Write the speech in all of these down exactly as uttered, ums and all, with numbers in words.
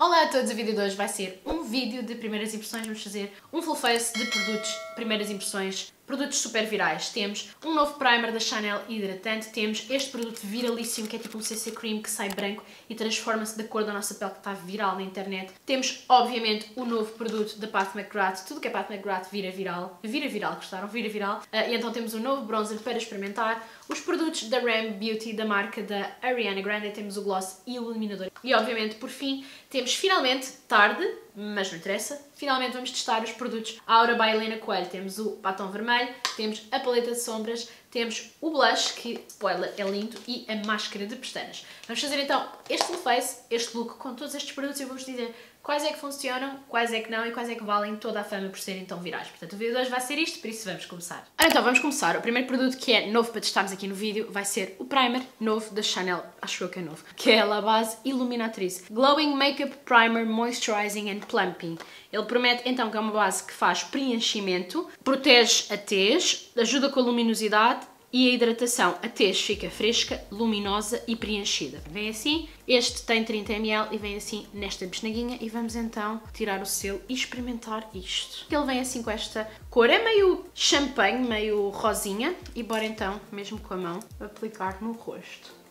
Olá a todos, o vídeo de hoje vai ser um vídeo de primeiras impressões. Vamos fazer um full face de produtos, primeiras impressões, produtos super virais. Temos um novo primer da Chanel hidratante, temos este produto viralíssimo que é tipo um C C Cream que sai branco e transforma-se da cor da nossa pele, que está viral na internet. Temos, obviamente, o novo produto da Pat McGrath, tudo que é Pat McGrath vira viral, vira viral, gostaram? Vira viral. Uh, e então temos um novo bronzer para experimentar, os produtos da Ram Beauty, da marca da Ariana Grande, temos o gloss e o iluminador. E, obviamente, por fim, temos finalmente, tarde, mas não interessa, finalmente vamos testar os produtos Aura by Helena Coelho. Temos o batom vermelho, temos a paleta de sombras, temos o blush, que, spoiler, é lindo, e a máscara de pestanas. Vamos fazer então este full face, este look com todos estes produtos e eu vou-vos dizer quais é que funcionam, quais é que não e quais é que valem toda a fama por serem tão virais. Portanto, o vídeo de hoje vai ser isto, por isso vamos começar. Ora, então, vamos começar. O primeiro produto que é novo para testarmos aqui no vídeo vai ser o primer novo da Chanel, acho eu que é novo, que é a base Illuminatrice Glowing Makeup Primer Moisturizing and Plumping. Ele promete então que é uma base que faz preenchimento, protege a tez, ajuda com a luminosidade e a hidratação. A tez fica fresca, luminosa e preenchida. Vem assim, este tem trinta mililitros e vem assim nesta besnaguinha e vamos então tirar o selo e experimentar isto. Ele vem assim com esta cor, é meio champanhe, meio rosinha e bora então, mesmo com a mão, aplicar no rosto.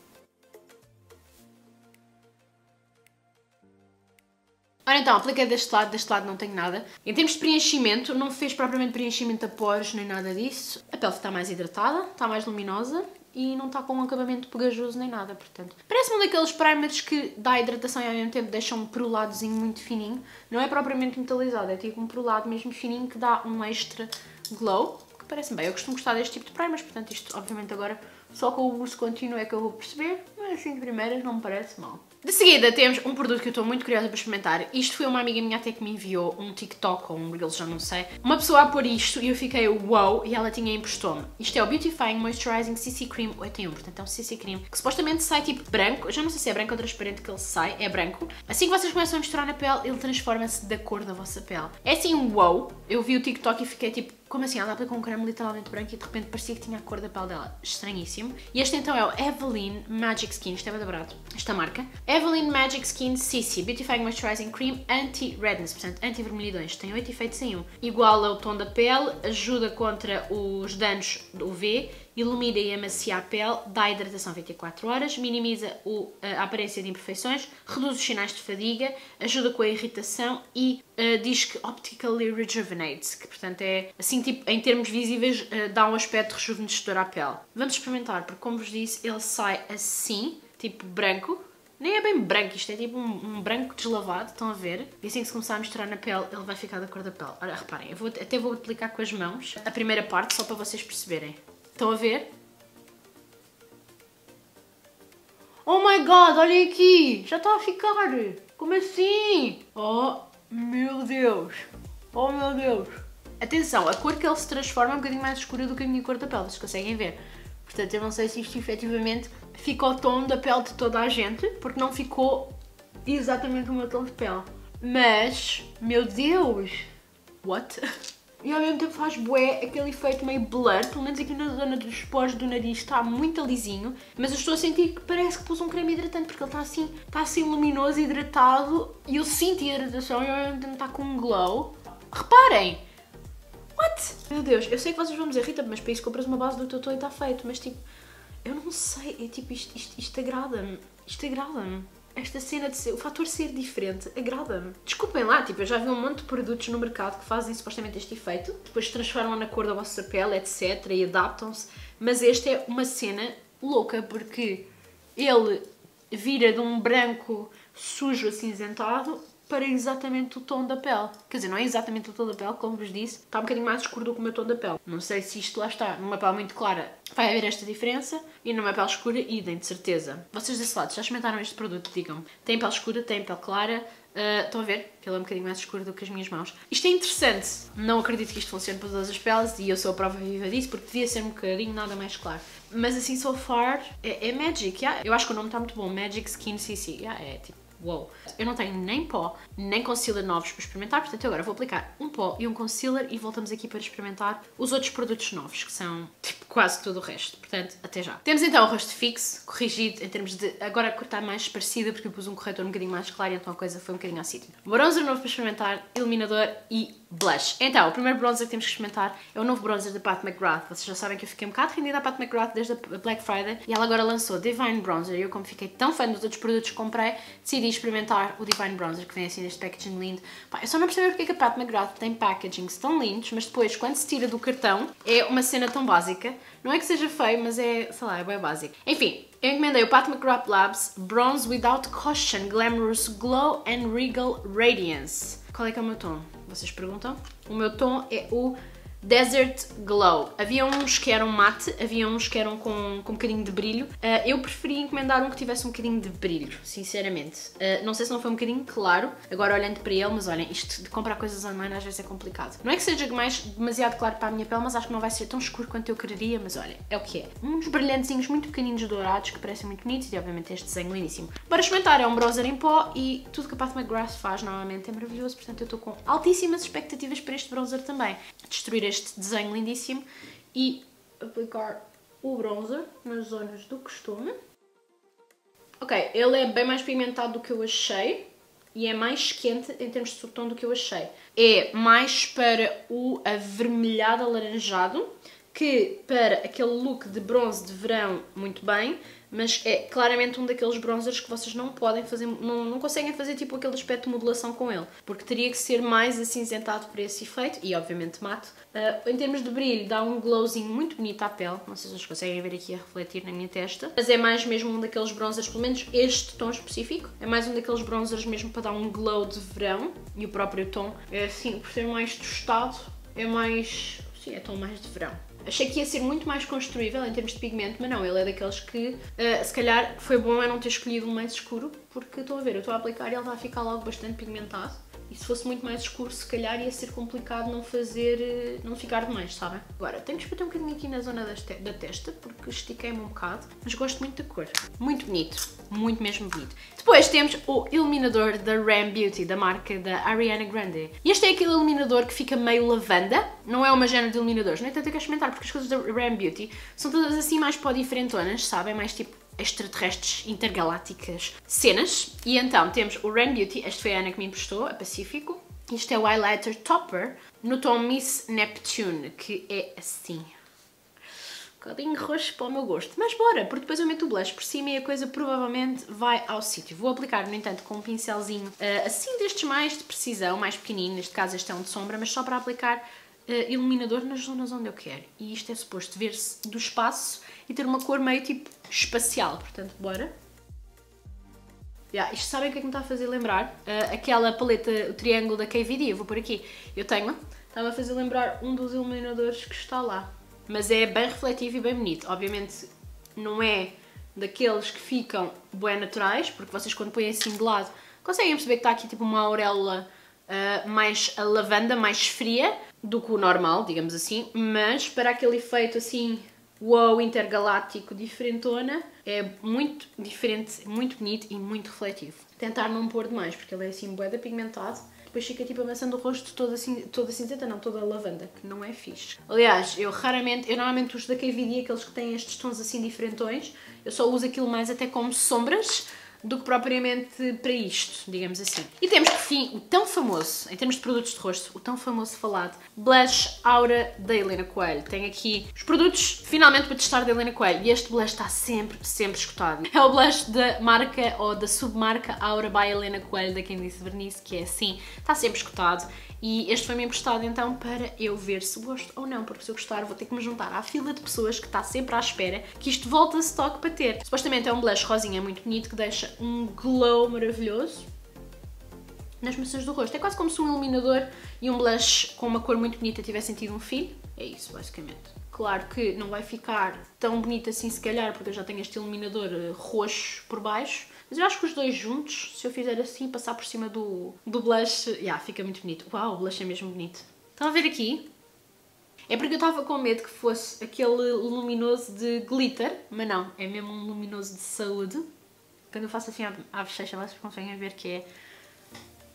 Ora então, apliquei deste lado, deste lado não tenho nada. Em termos de preenchimento, não fez propriamente preenchimento a poros nem nada disso. A pele está mais hidratada, está mais luminosa e não está com um acabamento pegajoso nem nada, portanto. Parece-me um daqueles primers que dá hidratação e ao mesmo tempo deixa um peroladozinho muito fininho. Não é propriamente metalizado, é tipo um perolado mesmo fininho que dá um extra glow, que parece-me bem. Eu costumo gostar deste tipo de primers, portanto isto obviamente agora só com o uso contínuo é que eu vou perceber, mas assim de primeiras não me parece mal. De seguida temos um produto que eu estou muito curiosa para experimentar. Isto foi uma amiga minha até que me enviou um TikTok ou um Reels, já não sei. Uma pessoa a pôr isto e eu fiquei wow, e ela tinha emprestou-me. Isto é o Beautifying Moisturizing C C Cream oito em um, portanto é um C C Cream que supostamente sai tipo branco. Eu já não sei se é branco ou transparente que ele sai, é branco. Assim que vocês começam a misturar na pele, ele transforma-se da cor da vossa pele. É assim um wow, eu vi o TikTok e fiquei tipo, como assim? Ela aplicou um creme literalmente branco e de repente parecia que tinha a cor da pele dela. Estranhíssimo. E este então é o Evelyn Magic Skin, isto é bem barato, esta marca. Evelyn Magic Skin C C Beautifying Moisturizing Cream Anti-Redness, portanto anti-vermelhidões. Tem oito efeitos em um. Iguala o tom da pele, ajuda contra os danos do U V, ilumina e amacia a pele, dá hidratação vinte e quatro horas, minimiza o, a aparência de imperfeições, reduz os sinais de fadiga, ajuda com a irritação e uh, diz que optically rejuvenates, que portanto é assim tipo, em termos visíveis, uh, dá um aspecto rejuvenescedor à pele. Vamos experimentar, porque como vos disse, ele sai assim, tipo branco. Nem é bem branco, isto é tipo um, um branco deslavado, estão a ver? E assim que se começar a misturar na pele, ele vai ficar da cor da pele. Ora, reparem, eu vou, até vou aplicar com as mãos a primeira parte, só para vocês perceberem. Estão a ver? Oh my god, olha aqui! Já está a ficar! Como assim? Oh meu Deus! Oh meu Deus! Atenção, a cor que ele se transforma é um bocadinho mais escura do que a minha cor da pele, vocês conseguem ver? Portanto, eu não sei se isto efetivamente fica ao tom da pele de toda a gente, porque não ficou exatamente o meu tom de pele. Mas, meu Deus! What? E ao mesmo tempo faz bué aquele efeito meio blur, pelo menos aqui na zona dos poros do nariz está muito lisinho, mas eu estou a sentir que parece que pus um creme hidratante, porque ele está assim, está assim luminoso, hidratado, e eu sinto a hidratação e ao mesmo tempo está com um glow. Reparem! What? Meu Deus, eu sei que vocês vão dizer, Rita, mas para isso compras uma base do teu tom e está feito, mas tipo, eu não sei, é tipo, isto, isto, isto agrada-me, isto agrada-me. Esta cena de ser, o fator ser diferente, agrada-me. Desculpem lá, tipo, eu já vi um monte de produtos no mercado que fazem supostamente este efeito, depois transformam na cor da vossa pele, etcétera e adaptam-se, mas este é uma cena louca porque ele vira de um branco sujo acinzentado para exatamente o tom da pele. Quer dizer, não é exatamente o tom da pele, como vos disse, está um bocadinho mais escuro do que o meu tom da pele. Não sei se isto lá está, numa pele muito clara vai haver esta diferença e numa pele escura, idem, de certeza. Vocês desse lado já experimentaram este produto, digam-me. Tem pele escura, tem pele clara, uh, estão a ver? Ele é um bocadinho mais escuro do que as minhas mãos. Isto é interessante, não acredito que isto funcione para todas as peles e eu sou a prova viva disso porque devia ser um bocadinho nada mais claro. Mas assim, so far, é, é Magic, yeah? Eu acho que o nome está muito bom, Magic Skin C C, yeah, é tipo, wow. Eu não tenho nem pó, nem concealer novos para experimentar, portanto eu agora vou aplicar um pó e um concealer e voltamos aqui para experimentar os outros produtos novos, que são, tipo, quase todo o resto, portanto, até já. Temos então o rosto fixo, corrigido em termos de, agora a cor está mais parecida porque eu pus um corretor um bocadinho mais claro, então a coisa foi um bocadinho ao sítio. Bronzer novo para experimentar, iluminador e blush. Então, o primeiro bronzer que temos que experimentar é o novo bronzer da Pat McGrath. Vocês já sabem que eu fiquei um bocado rendida à Pat McGrath desde a Black Friday e ela agora lançou Divine Bronzer e eu, como fiquei tão fã dos outros produtos que comprei, decidi experimentar o Divine Bronzer, que vem assim neste packaging lindo. Pá, eu só não percebo porque é que a Pat McGrath tem packagings tão lindos, mas depois, quando se tira do cartão, é uma cena tão básica. Não é que seja feio, mas é, sei lá, é bem básico. Enfim, eu encomendei o Pat McGrath Labs Bronze Without Caution Glamorous Glow and Regal Radiance. Qual é que é o meu tom? Vocês perguntam? O meu tom é o Desert Glow. Havia uns que eram mate, havia uns que eram com, com um bocadinho de brilho. Uh, eu preferi encomendar um que tivesse um bocadinho de brilho, sinceramente. Uh, não sei se não foi um bocadinho claro, agora olhando para ele, mas olhem, isto de comprar coisas online às vezes é complicado. Não é que seja mais demasiado claro para a minha pele, mas acho que não vai ser tão escuro quanto eu quereria, mas olhem, é o que é. Uns brilhantezinhos muito pequeninos dourados que parecem muito bonitos e obviamente este desenho lindíssimo. Para experimentar, é um bronzer em pó e tudo que a Pat McGrath faz normalmente é maravilhoso, portanto eu estou com altíssimas expectativas para este bronzer também. Destruir este este desenho lindíssimo e aplicar o bronzer nas zonas do costume. Ok, ele é bem mais pigmentado do que eu achei e é mais quente em termos de subtom do que eu achei. É mais para o avermelhado alaranjado que para aquele look de bronze de verão muito bem, mas é claramente um daqueles bronzers que vocês não podem fazer, não, não conseguem fazer tipo aquele aspecto de modulação com ele, porque teria que ser mais acinzentado para esse efeito e obviamente mate. Uh, em termos de brilho dá um glowzinho muito bonito à pele, não sei se vocês conseguem ver aqui a refletir na minha testa, mas é mais mesmo um daqueles bronzers, pelo menos este tom específico, é mais um daqueles bronzers mesmo para dar um glow de verão e o próprio tom é assim, por ser mais tostado, é mais, sim, é tom mais de verão. Achei que ia ser muito mais construível em termos de pigmento, mas não, ele é daqueles que uh, se calhar foi bom eu não ter escolhido um mais escuro, porque estou a ver, eu estou a aplicar e ele vai ficar logo bastante pigmentado. E se fosse muito mais escuro, se calhar ia ser complicado não fazer, não ficar demais, sabem? Agora, tenho que espetar um bocadinho aqui na zona da testa, porque estiquei-me um bocado, mas gosto muito da cor. Muito bonito, muito mesmo bonito. Depois temos o iluminador da Ram Beauty, da marca da Ariana Grande. E este é aquele iluminador que fica meio lavanda, não é uma género de iluminadores, no entanto eu quero experimentar, porque as coisas da Ram Beauty são todas assim mais pó diferentonas, sabem? Mais tipo extraterrestres, intergalácticas cenas. E então temos o Ram Beauty, este foi a Ana que me emprestou, a Pacífico. Isto é o highlighter topper no tom Miss Neptune, que é assim. Um bocadinho roxo para o meu gosto, mas bora, porque depois eu meto o blush por cima e a coisa provavelmente vai ao sítio. Vou aplicar, no entanto, com um pincelzinho uh, assim destes mais de precisão, mais pequenino, neste caso este é um de sombra, mas só para aplicar uh, iluminador nas zonas onde eu quero. E isto é suposto ver-se do espaço e ter uma cor meio tipo espacial, portanto, bora. Yeah, isto sabem o que é que me está a fazer lembrar? Uh, aquela paleta, o triângulo da K V D, eu vou por aqui. Eu tenho, estava a fazer lembrar um dos iluminadores que está lá. Mas é bem refletivo e bem bonito. Obviamente não é daqueles que ficam bem naturais, porque vocês quando põem assim de lado conseguem perceber que está aqui tipo uma auréola uh, mais a lavanda, mais fria do que o normal, digamos assim. Mas para aquele efeito assim, wow, intergaláctico, diferentona, é muito diferente, muito bonito e muito refletivo. Tentar não pôr demais, porque ele é assim bué pigmentado. Depois fica tipo amassando o rosto toda, toda cinzenta, não, toda lavanda, que não é fixe. Aliás, eu raramente, eu normalmente uso da K V D, aqueles que têm estes tons assim diferentões, eu só uso aquilo mais até como sombras, do que propriamente para isto, digamos assim. E temos, por fim, o tão famoso, em termos de produtos de rosto, o tão famoso falado Blush Aura da Helena Coelho. Tenho aqui os produtos, finalmente, para testar da Helena Coelho. E este blush está sempre, sempre esgotado. É o blush da marca, ou da submarca Aura by Helena Coelho, da Quem Disse Vernice, que é assim, está sempre esgotado. E este foi-me emprestado, então, para eu ver se gosto ou não, porque se eu gostar vou ter que me juntar à fila de pessoas que está sempre à espera que isto volte a stock para ter. Supostamente é um blush rosinha muito bonito que deixa um glow maravilhoso nas maçãs do rosto. É quase como se um iluminador e um blush com uma cor muito bonita tivessem tido um filho. É isso, basicamente. Claro que não vai ficar tão bonito assim, se calhar, porque eu já tenho este iluminador roxo por baixo. Mas eu acho que os dois juntos, se eu fizer assim, passar por cima do, do blush, yeah, fica muito bonito. Uau, o blush é mesmo bonito. Estão a ver aqui? É porque eu estava com medo que fosse aquele luminoso de glitter, mas não, é mesmo um luminoso de saúde. Quando eu faço assim à bochecha, vocês conseguem ver que é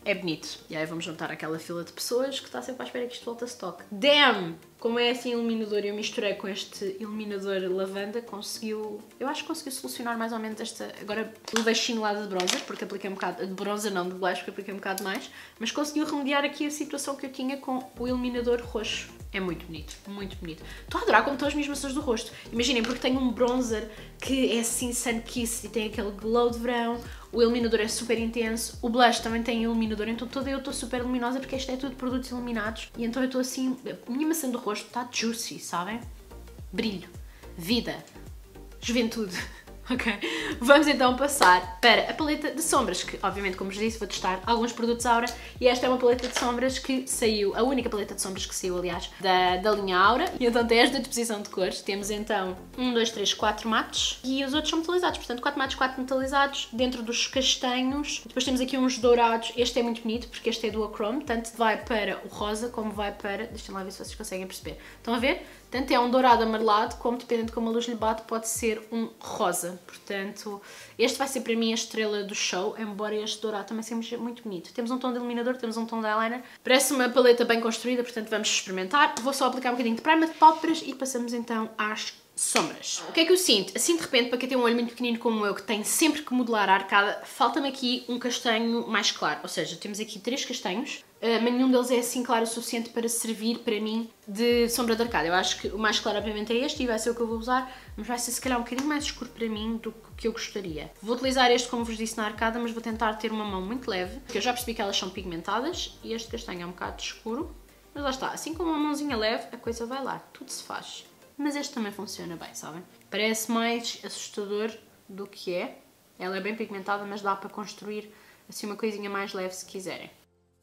é bonito. E aí vamos juntar aquela fila de pessoas que está sempre à espera que isto volte a stock. Damn! Como é assim iluminador e eu misturei com este iluminador lavanda, conseguiu... Eu acho que conseguiu solucionar mais ou menos esta... Agora levei chinelada de bronzer, porque apliquei um bocado... De bronzer não, de blush, porque apliquei um bocado mais. Mas conseguiu remediar aqui a situação que eu tinha com o iluminador roxo. É muito bonito, muito bonito. Estou a adorar como estão as minhas maçãs do rosto. Imaginem, porque tenho um bronzer que é assim sun kiss e tem aquele glow de verão. O iluminador é super intenso. O blush também tem iluminador, então toda eu estou super luminosa porque isto é tudo produtos iluminados. E então eu estou assim... A minha maçã do rosto está juicy, sabem? Brilho, vida, juventude. Ok, vamos então passar para a paleta de sombras, que obviamente, como vos disse, vou testar alguns produtos Aura, e esta é uma paleta de sombras que saiu, a única paleta de sombras que saiu, aliás, da, da linha Aura, e então tem esta disposição de cores. Temos então um, dois, três, quatro mates, e os outros são metalizados, portanto quatro mates, quatro metalizados, dentro dos castanhos. Depois temos aqui uns dourados, este é muito bonito, porque este é duochrome, tanto vai para o rosa, como vai para, deixem lá ver se vocês conseguem perceber. Estão a ver? Tanto é um dourado amarelado, como dependendo de como a luz lhe bate, pode ser um rosa. Portanto, este vai ser para mim a estrela do show, embora este dourado também seja muito bonito. Temos um tom de iluminador, temos um tom de eyeliner. Parece uma paleta bem construída, portanto vamos experimentar. Vou só aplicar um bocadinho de primer de pálpebras e passamos então às sombras. O que é que eu sinto? Assim de repente, para quem tem um olho muito pequenino como eu, que tem sempre que modelar a arcada, falta-me aqui um castanho mais claro. Ou seja, temos aqui três castanhos, mas nenhum deles é assim claro o suficiente para servir para mim de sombra de arcada. Eu acho que o mais claro obviamente é este e vai ser o que eu vou usar, mas vai ser se calhar um bocadinho mais escuro para mim do que eu gostaria. Vou utilizar este, como vos disse, na arcada, mas vou tentar ter uma mão muito leve, porque eu já percebi que elas são pigmentadas e este castanho é um bocado escuro. Mas lá está, assim com uma mãozinha leve, a coisa vai lá, tudo se faz. Mas este também funciona bem, sabem? Parece mais assustador do que é. Ela é bem pigmentada, mas dá para construir assim uma coisinha mais leve se quiserem.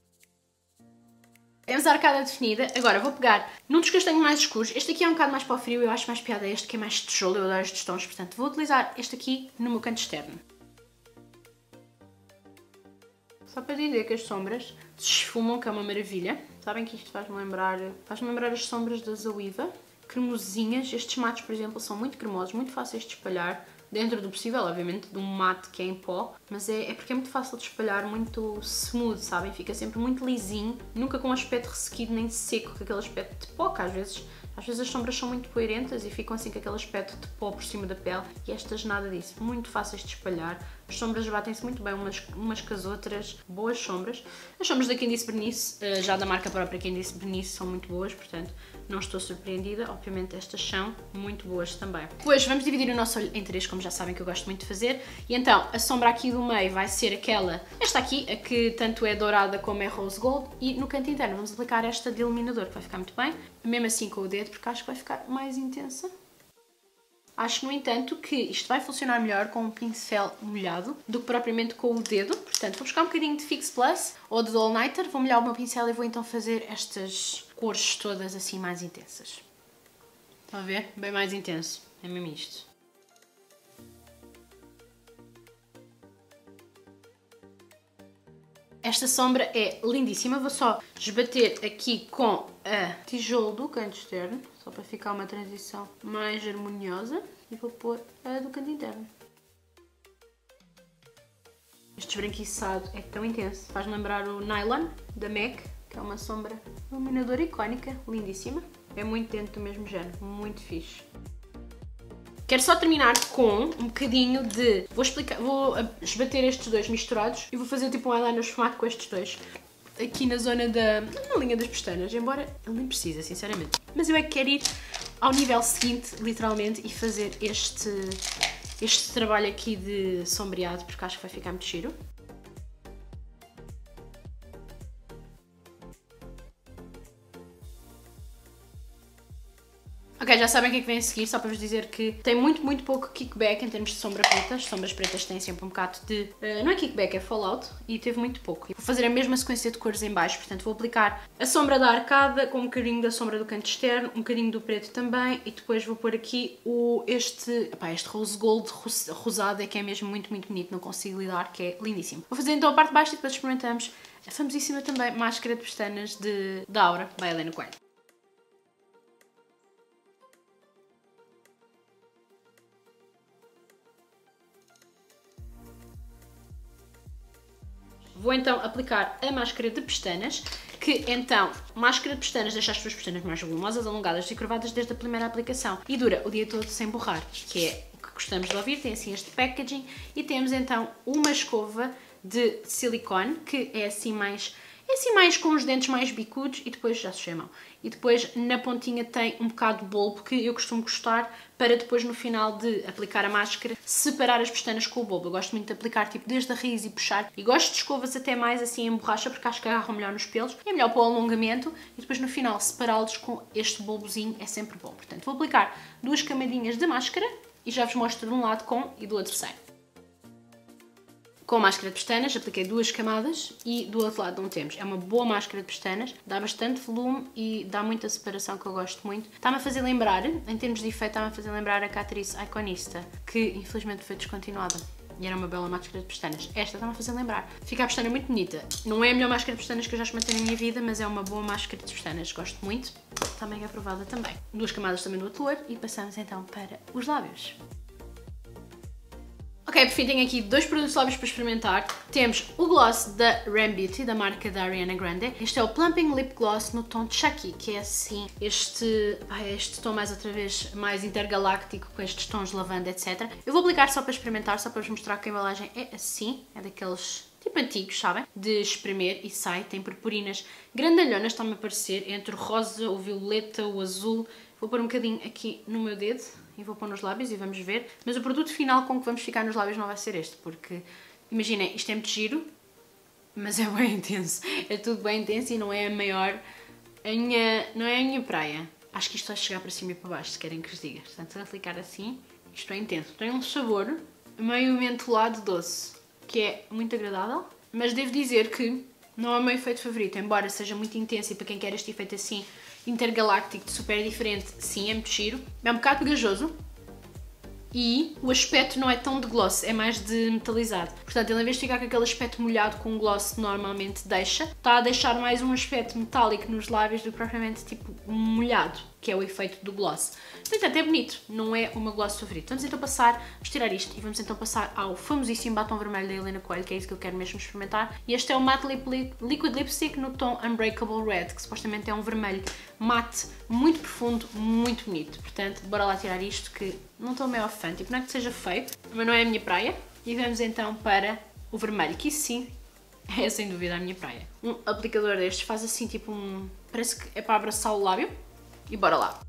Temos a arcada definida. Agora vou pegar num dos castanhos mais escuros. Este aqui é um bocado mais para o frio, eu acho mais piada este, que é mais tijolo, eu adoro estes tons, portanto vou utilizar este aqui no meu canto externo. Só para dizer que as sombras se esfumam, que é uma maravilha. Sabem que isto faz-me lembrar, faz-me lembrar as sombras da Zoeva. Cremosinhas. Estes mates, por exemplo, são muito cremosos, muito fáceis de espalhar. Dentro do possível, obviamente, de um mate que é em pó, mas é, é porque é muito fácil de espalhar, muito smooth, sabem? Fica sempre muito lisinho, nunca com um aspecto ressequido nem seco, com aquele aspecto de pó, que às vezes, às vezes as sombras são muito coerentes e ficam assim com aquele aspecto de pó por cima da pele, e estas nada disso, muito fáceis de espalhar. As sombras batem-se muito bem umas, umas com as outras, boas sombras. As sombras da Quem Disse Bernice, já da marca própria Quem Disse Bernice, são muito boas, portanto não estou surpreendida. Obviamente estas são muito boas também. Depois vamos dividir o nosso olho em três, como já sabem que eu gosto muito de fazer. E então a sombra aqui do meio vai ser aquela, esta aqui, a que tanto é dourada como é rose gold. E no canto interno vamos aplicar esta de iluminador, que vai ficar muito bem. Mesmo assim com o dedo, porque acho que vai ficar mais intensa. Acho, no entanto, que isto vai funcionar melhor com um pincel molhado do que propriamente com o dedo. Portanto, vou buscar um bocadinho de Fix Plus ou de All Nighter, vou molhar o meu pincel e vou então fazer estas cores todas assim mais intensas. Estão a ver? Bem mais intenso. É mesmo isto. Esta sombra é lindíssima. Vou só esbater aqui com a tijolo do canto externo, só para ficar uma transição mais harmoniosa. E vou pôr a do canto interno. Este esbranquiçado é tão intenso. Faz-me lembrar o Nylon, da M A C, que é uma sombra iluminadora icónica, lindíssima. É muito dentro do mesmo género, muito fixe. Quero só terminar com um bocadinho de... Vou explicar, vou esbater estes dois misturados e vou fazer tipo um eyeliner esfumado com estes dois. Aqui na zona da... na linha das pestanas, embora ele nem precisa, sinceramente. Mas eu é que quero ir ao nível seguinte, literalmente, e fazer este, este trabalho aqui de sombreado, porque acho que vai ficar muito giro. Ok, já sabem o que é que vem a seguir, só para vos dizer que tem muito, muito pouco kickback em termos de sombra preta. As sombras pretas têm sempre um bocado de... Uh, não é kickback, é fallout, e teve muito pouco. Vou fazer a mesma sequência de cores em baixo, portanto vou aplicar a sombra da arcada com um bocadinho da sombra do canto externo, um bocadinho do preto também, e depois vou pôr aqui o, este, epá, este rose gold rosado, é que é mesmo muito, muito bonito, não consigo lidar, que é lindíssimo. Vou fazer então a parte de baixo e depois experimentamos a famosíssima também máscara de pestanas de, da Aura, by Helena Coelho. vou então aplicar a máscara de pestanas, que então, máscara de pestanas deixa as tuas pestanas mais volumosas, alongadas e curvadas desde a primeira aplicação e dura o dia todo sem borrar, que é o que gostamos de ouvir. Tem assim este packaging e temos então uma escova de silicone, que é assim mais... É assim mais com os dentes mais bicudos e depois já se chamam. E depois na pontinha tem um bocado de bulbo que eu costumo gostar para depois no final de aplicar a máscara separar as pestanas com o bulbo. Eu gosto muito de aplicar tipo desde a raiz e puxar. E gosto de escovas até mais assim em borracha porque acho que agarram melhor nos pelos. É melhor para o alongamento e depois no final separá-los com este bulbozinho é sempre bom. Portanto vou aplicar duas camadinhas de máscara e já vos mostro de um lado com e do outro sem. Com a máscara de pestanas, apliquei duas camadas e do outro lado não temos. É uma boa máscara de pestanas, dá bastante volume e dá muita separação que eu gosto muito. Está-me a fazer lembrar, em termos de efeito, está-me a fazer lembrar a Catrice Iconista, que infelizmente foi descontinuada. E era uma bela máscara de pestanas. Esta está-me a fazer lembrar. Fica a pestana muito bonita. Não é a melhor máscara de pestanas que eu já experimentei na minha vida, mas é uma boa máscara de pestanas. Gosto muito. Está mega aprovada também. Duas camadas também do outro lado e passamos então para os lábios. Ok, por fim tenho aqui dois produtos de lábios para experimentar. Temos o gloss da Rare Beauty, da marca da Ariana Grande. Este é o Plumping Lip Gloss no tom Chucky, que é assim, este, ai, este tom mais outra vez, mais intergaláctico, com estes tons de lavanda, etcétera. Eu vou aplicar só para experimentar, só para vos mostrar que a embalagem é assim, é daqueles tipo antigos, sabem? De espremer e sai, tem purpurinas grandalhonas, está-me a aparecer, entre o rosa, o violeta, o azul. Vou pôr um bocadinho aqui no meu dedo e vou pôr nos lábios e vamos ver. Mas o produto final com que vamos ficar nos lábios não vai ser este, porque, imaginem, isto é muito giro, mas é bem intenso. É tudo bem intenso e não é a maior, a minha, não é a minha praia. Acho que isto vai chegar para cima e para baixo, se querem que vos diga. Portanto, se eu aplicar assim, isto é intenso. Tem um sabor meio mentolado doce, que é muito agradável, mas devo dizer que não é o meu efeito favorito, embora seja muito intenso e para quem quer este efeito assim, intergaláctico, super diferente, sim, é muito giro. É um bocado pegajoso e o aspecto não é tão de gloss, é mais de metalizado. Portanto, ele em vez de ficar com aquele aspecto molhado com gloss normalmente deixa, está a deixar mais um aspecto metálico nos lábios do que propriamente tipo molhado, que é o efeito do gloss. Portanto, é bonito, não é o meu gloss favorito. Vamos então passar, vamos tirar isto e vamos então passar ao famosíssimo batom vermelho da Helena Coelho, que é isso que eu quero mesmo experimentar. E este é o Matte Lip Liquid Lipstick no tom Unbreakable Red, que supostamente é um vermelho mate, muito profundo, muito bonito. Portanto, bora lá tirar isto, que não estou meio fã, tipo, não é que seja feio, mas não é a minha praia. E vamos então para o vermelho, que isso sim é sem dúvida a minha praia. Um aplicador destes faz assim tipo um... parece que é para abraçar o lábio. E bora lá.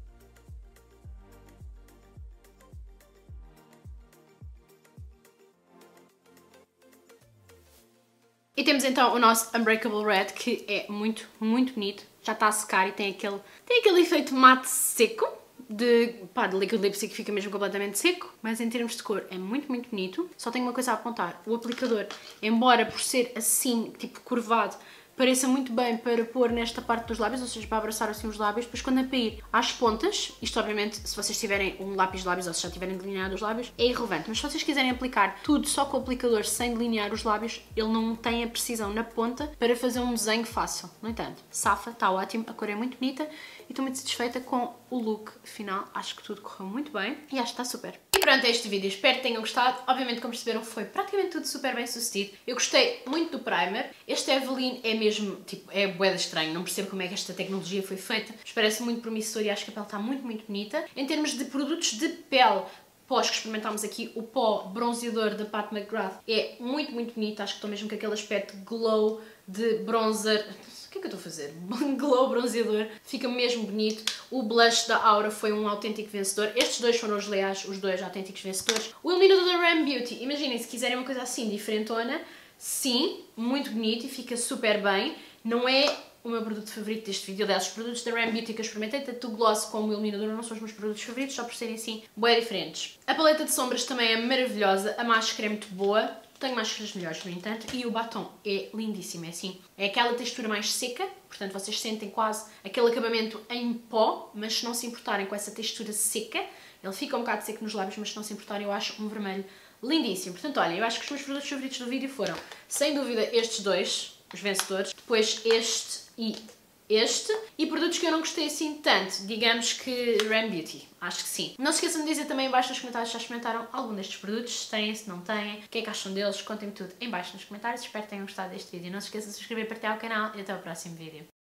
E temos então o nosso Unbreakable Red, que é muito, muito bonito. Já está a secar e tem aquele, tem aquele efeito mate seco. De, pá, de liquid lipstick que fica mesmo completamente seco, mas em termos de cor é muito, muito bonito. Só tenho uma coisa a apontar. O aplicador, embora por ser assim, tipo curvado, pareça muito bem para pôr nesta parte dos lábios, ou seja, para abraçar assim os lábios, depois quando é para ir às pontas, isto obviamente se vocês tiverem um lápis de lábios ou se já tiverem delineado os lábios, é irrelevante, mas se vocês quiserem aplicar tudo só com o aplicador sem delinear os lábios, ele não tem a precisão na ponta para fazer um desenho fácil. No entanto, safa, está ótimo, a cor é muito bonita e estou muito satisfeita com o look final, acho que tudo correu muito bem e acho que está super. E pronto, é este vídeo, espero que tenham gostado. Obviamente, como perceberam, foi praticamente tudo super bem sucedido. Eu gostei muito do primer. Este Eveline é mesmo, tipo, é bué de estranho. Não percebo como é que esta tecnologia foi feita. Mas parece muito promissor e acho que a pele está muito, muito bonita. Em termos de produtos de pele, pós que experimentámos aqui, o pó bronzeador da Pat McGrath é muito, muito bonito. Acho que estou mesmo com aquele aspecto glow de bronzer. O que é que eu estou a fazer? Glow bronzeador, fica mesmo bonito. O blush da Aura foi um autêntico vencedor. Estes dois foram os leais, os dois autênticos vencedores. O iluminador da Rare Beauty, imaginem, se quiserem uma coisa assim, diferentona, sim, muito bonito e fica super bem. Não é o meu produto favorito deste vídeo. Aliás, os produtos da Rare Beauty que eu experimentei, tanto o gloss como o iluminador, não são os meus produtos favoritos, só por serem assim, bem diferentes. A paleta de sombras também é maravilhosa, a máscara é muito boa. Tenho máscaras melhores, no entanto, e o batom é lindíssimo, é assim, é aquela textura mais seca, portanto vocês sentem quase aquele acabamento em pó, mas se não se importarem com essa textura seca, ele fica um bocado seco nos lábios, mas se não se importarem eu acho um vermelho lindíssimo. Portanto, olha, eu acho que os meus produtos favoritos do vídeo foram, sem dúvida, estes dois, os vencedores, depois este e este. E produtos que eu não gostei assim tanto, digamos que Rem Beauty. Acho que sim. Não se esqueçam de dizer também em baixo nos comentários se já experimentaram algum destes produtos, se têm, se não têm, o que é que acham deles, contem-me tudo em baixo nos comentários. Espero que tenham gostado deste vídeo. Não se esqueçam de se inscrever, partilhar o canal e até o próximo vídeo.